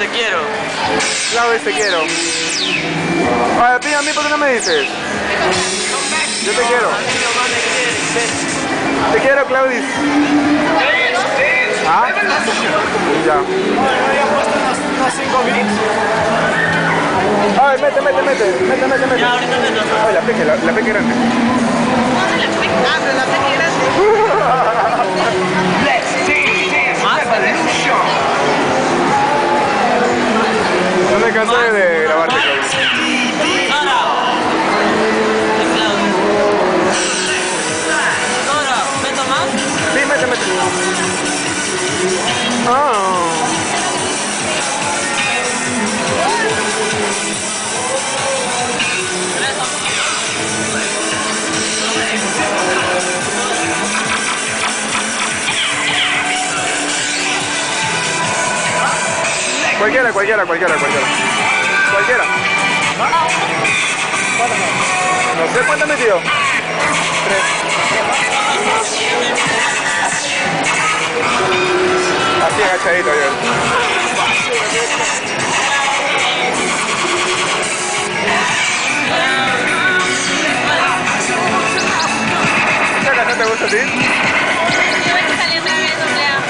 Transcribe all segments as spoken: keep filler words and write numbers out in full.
quiero. Claudia, te quiero. A ti, a mí, ¿por qué no me dices? Yo te quiero. Te quiero, Claudis. ¿Ah? Ya. Unos cinco bits. Ay, mete, mete, mete. Mete, mete, mete. Ya, ahorita meto. Ay, la peque, la, la peque grande. Ah, pero la peque grande. No me cansé de grabarte, Claudis. Sora. Sora, ¿meto más? Sí, mete, mete. Ah. Cualquiera, cualquiera, cualquiera, cualquiera. Cualquiera. No sé cuánto he metido. Tres. Así agachadito yo. ¿Esta canción te gusta a ti? Yo voy a salir otra vez, Andrea.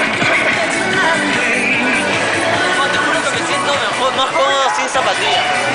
No, te juro que me siento mejor, más cómodo sin zapatillas.